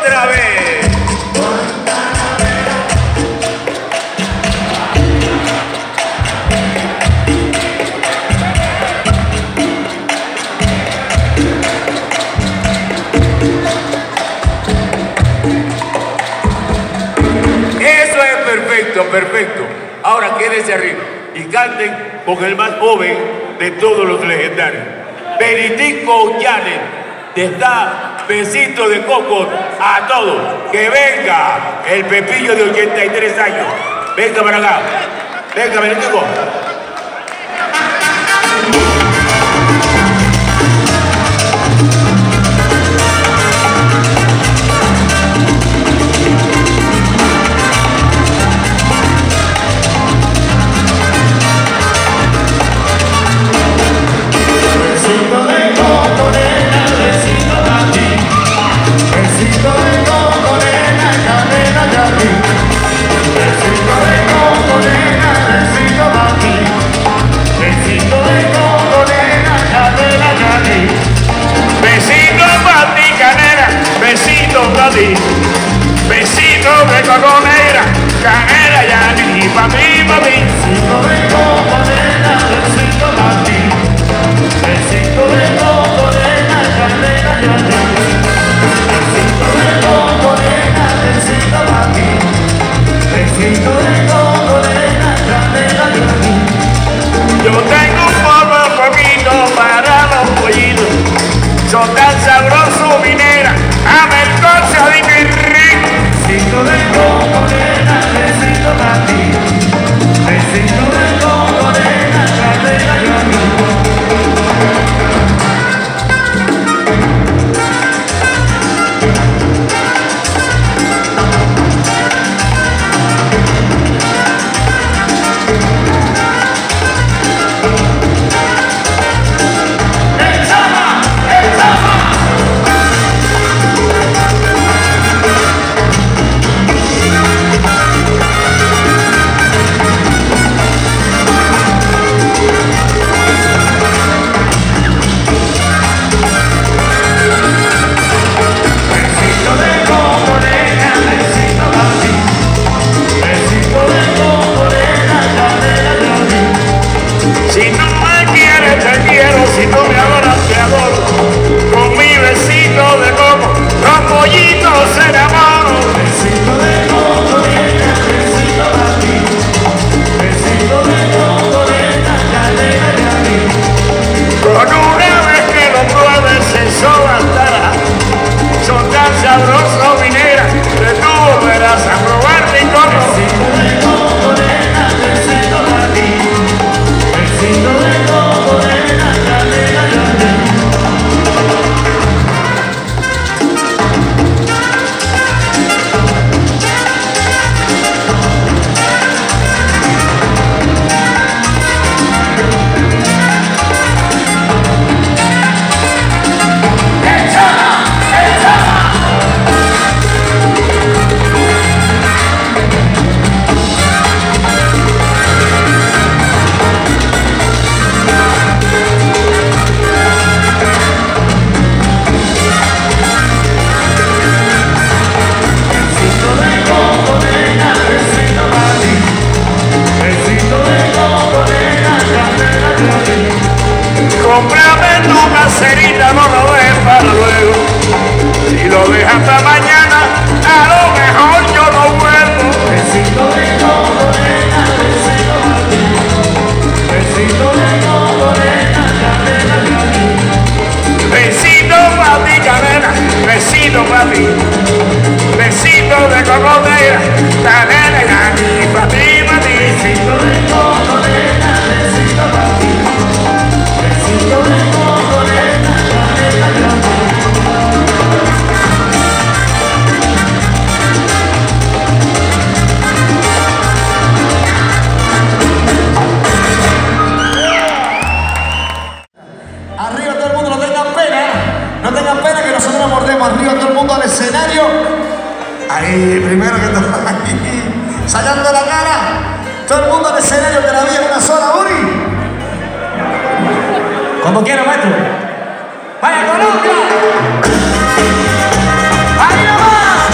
otra vez. Eso es perfecto, perfecto. Ahora quédense arriba y canten con el más joven de todos los legendarios. Benitico Llanes, te da besito de coco a todos. Que venga el Pepillo de 83 años. Venga para acá. Venga, Benitico. Besito de coconera, canela ya ni pa' mí, pa' mí. Besito de coconera, besito pa' ti. Besito de coconera, canela ya ni. Besito de coconera, besito pa' ti. Besito de coconera, canela ya ni. Yo tengo un polvo poquito para los pollitos. Son tan sabrosos, minera. A ver, cosa de mi rico. Besito de coconera, besito para ti. Besito de coconera, canela y amigo. Si no me adoras, te adoro. Con mi besito de coco, los pollitos se enamoran. Besito de coconera, besito para ti. Besito de coconera, canela de a mí. Con una vez que lo pruebes, eso bastará. Son tan sabrosos, minera, que tú volverás a probar mi coco. Besito de coconera, besito para ti. Besito de coconera, canela de a mí. Cómprame tu caserita, no lo dejes para luego. Si lo dejas hasta mañana, a lo mejor yo no vuelvo. Besito de coconera, besito para ti. Besito de coconera, canela para ti. Besito para ti, canela, besito para ti. Besito de coconera, canela para ti, para ti, para ti. Besito de coconera, besito para ti. Besito de coconera, canela de amor. Arriba todo el mundo, no tengan pena. No tengan pena que nosotros nos mordemos. Arriba todo el mundo al escenario. Ahí, primero que todo. Sacando la cara. Todo el mundo al escenario, que la vida es una sola, Uri. Como quiera, maestro. ¡Vaya Colombia! ¡Ahí nomás!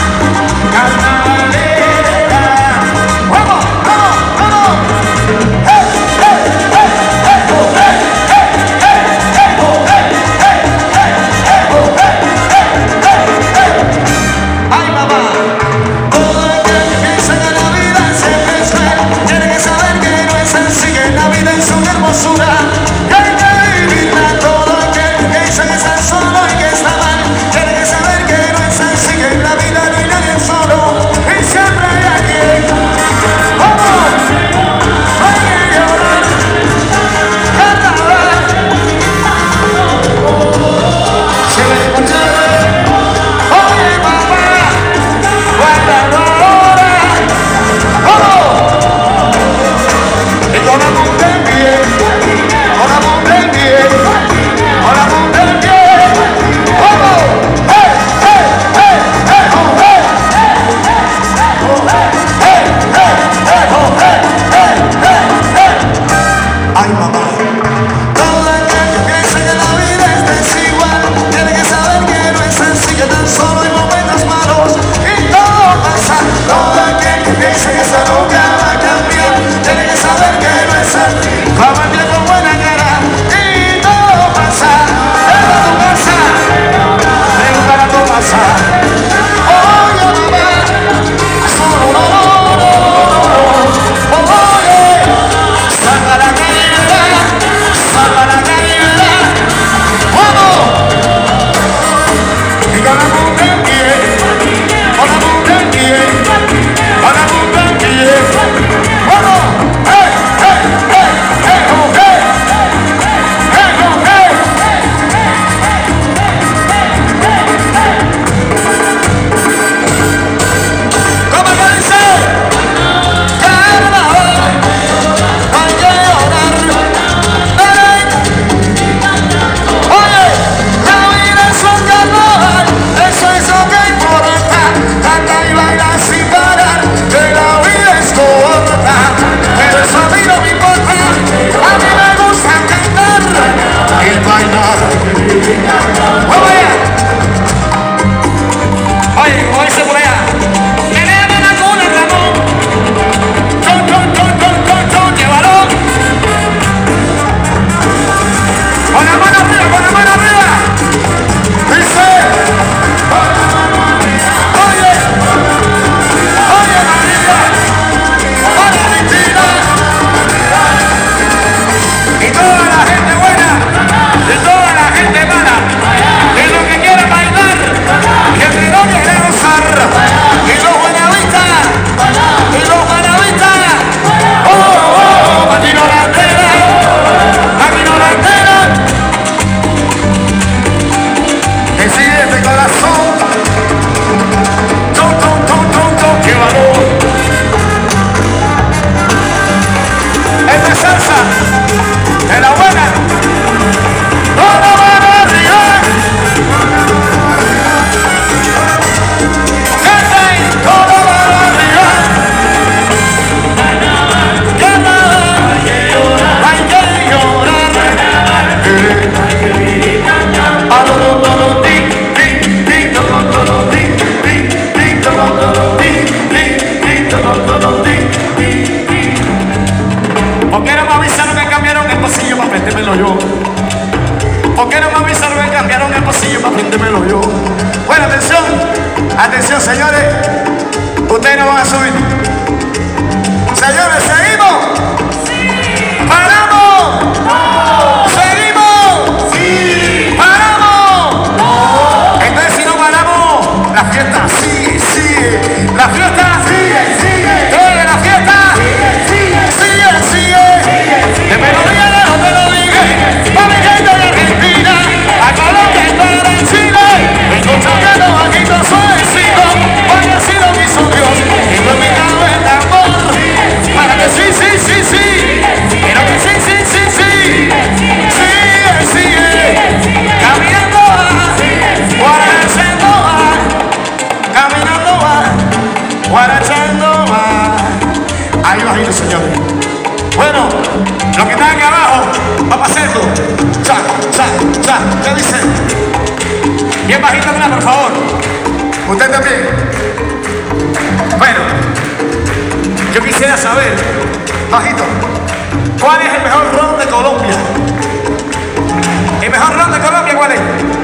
¿Por qué no me avisaron que cambiaron el pasillo para aprendérmelo yo? ¿Por qué no me avisaron que cambiaron el pasillo para aprendérmelo yo? Bueno, atención, atención señores, ustedes no van a subir. Señores, ¿seguimos? ¡Sí! ¡Paramos! ¡No! ¿Seguimos? ¡Sí! ¡Paramos! ¡No! Entonces si no paramos, la fiesta sigue, sigue. La fiesta sigue, sigue. Toda la fiesta sigue, sigue, sigue. De melodía de no te lo dije. A mi gente de Argentina, a Colombia y para Chile. Escuchando bajito suavecito, porque así lo quiso Dios. Y fue mi cabo el tambor. Para que sí, sí, sí, sí. Quiero que sí, sí, sí, sí. Sigue, sigue. Caminando va, guarachando va. Caminando va, guarachando va. Ahí bajito, señores. Bueno, los que están aquí abajo, vamos a hacerlo. Cha, cha, cha. ¿Qué dicen? Bien bajito atrás, por favor. Usted también. Bueno, yo quisiera saber, bajito, ¿cuál es el mejor ron de Colombia? ¿El mejor ron de Colombia cuál es?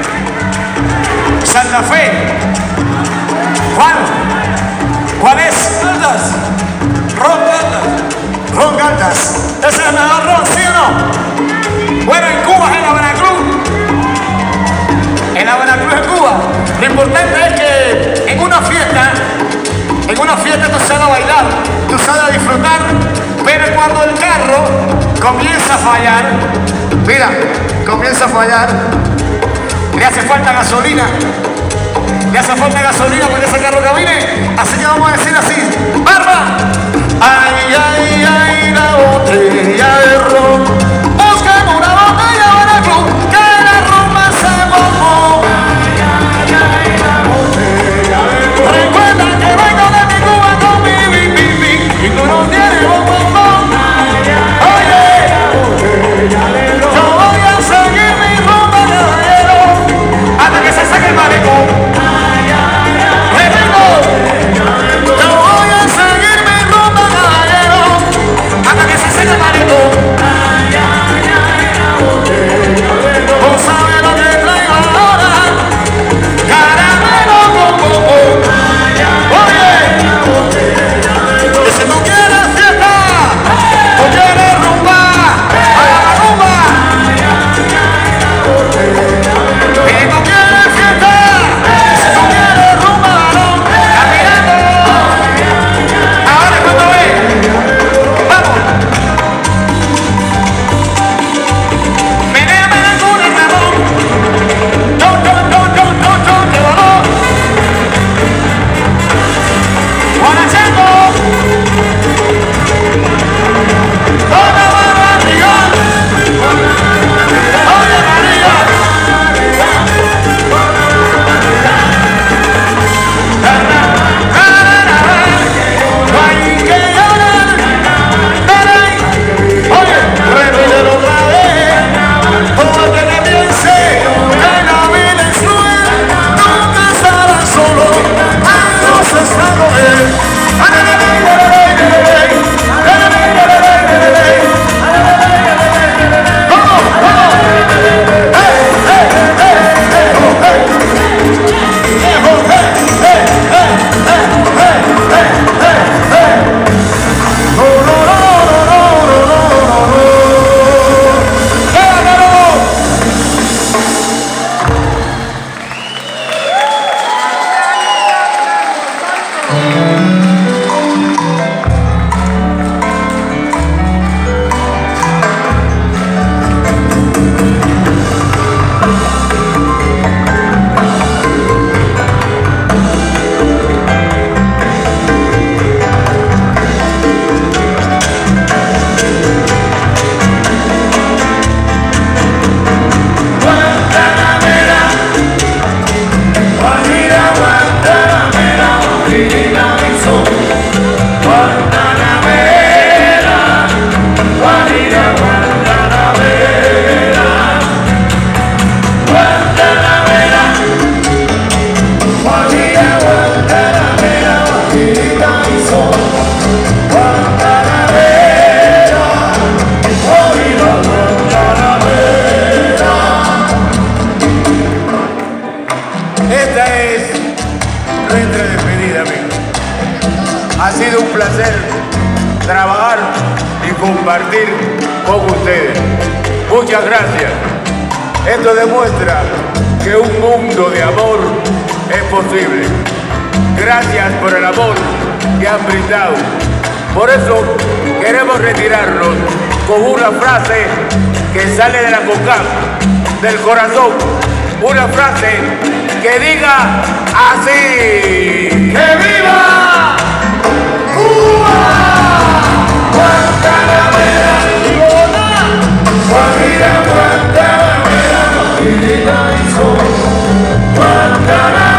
Santa Fe. ¿Cuál? ¿Cuál es? Caldas. Ron Caldas. Ron Caldas. ¿Ese es el mejor ron, sí o no? Bueno, en Cuba es en La Veracruz. En La Veracruz, en Cuba. Lo importante es que en una fiesta tú sales a bailar, tú sales a disfrutar, pero cuando el carro comienza a fallar, mira, comienza a fallar, le hace falta gasolina para que ese carro camine, así que vamos a decir así, ¡Barba! Ay, ay, ay, la botella de ron, busquen una botella de Veracruz, que la rumba se mojó. Ay, ay, ay, la botella de ron. Recuerda que vengo de mi Cuba con mi bibi, y tú no tienes bombón. Oye, yo voy a seguir mi rumba, caballero, hasta que se saque el malecón. Yo voy a seguir mi rumba, caballero, hasta que compartir con ustedes. Muchas gracias. Esto demuestra que un mundo de amor es posible. Gracias por el amor que han brindado. Por eso queremos retirarnos con una frase que sale de la CONCAF, del corazón. Una frase que diga así: ¡que viva Cuba! Guantanamera, Guajira, Guantanamera, Guajira y Sol, Guantanamera.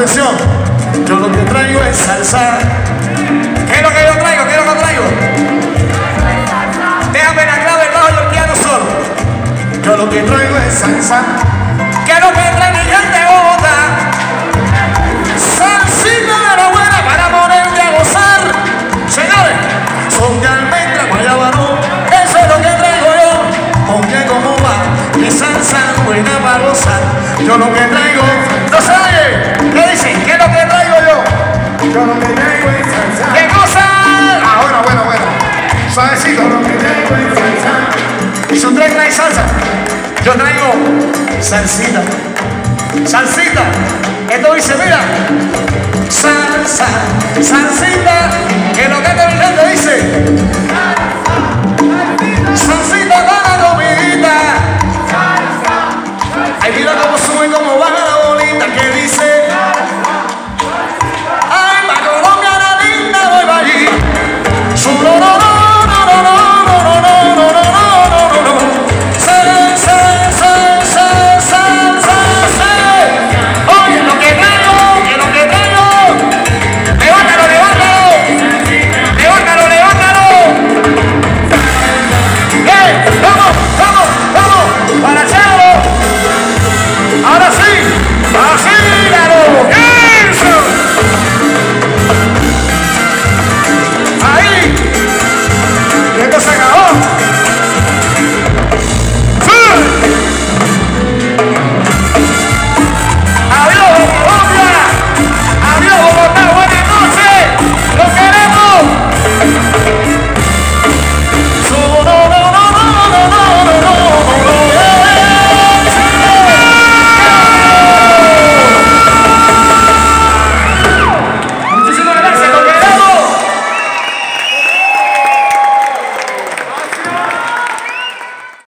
Atención, yo lo que traigo es salsa. ¿Qué es lo que yo traigo? ¿Qué es lo que traigo? Déjame la clave, el bajo y el piano solo. Yo lo que traigo es salsa. ¿Qué es lo que trae mi gente bota? Salsita de la buena para ponerte a gozar. Señores, son de almendra, guayabano. Eso es lo que traigo yo. Aunque como va, mi salsa buena para gozar. Yo lo que traigo, no se oye. ¿Qué dicen? ¿Qué es lo que traigo yo? Yo lo que traigo es salsa. ¿Qué cosa? Ah, bueno. Suavecito. Yo lo que traigo es salsa. ¿Y su trae salsa? Yo traigo salsita. Salsita. Esto dice, mira. Salsa, salsita. Que lo que te dice.